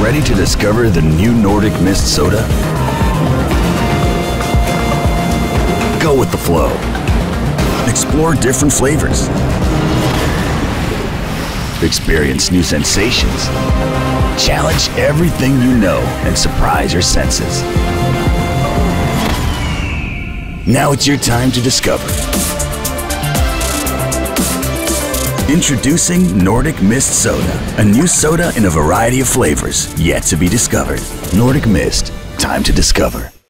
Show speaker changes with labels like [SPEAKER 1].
[SPEAKER 1] Ready to discover the new Nordic Mist Soda? Go with the flow. Explore different flavors. Experience new sensations. Challenge everything you know and surprise your senses. Now it's your time to discover. Introducing Nordic Mist Soda, a new soda in a variety of flavors yet to be discovered. Nordic Mist, time to discover.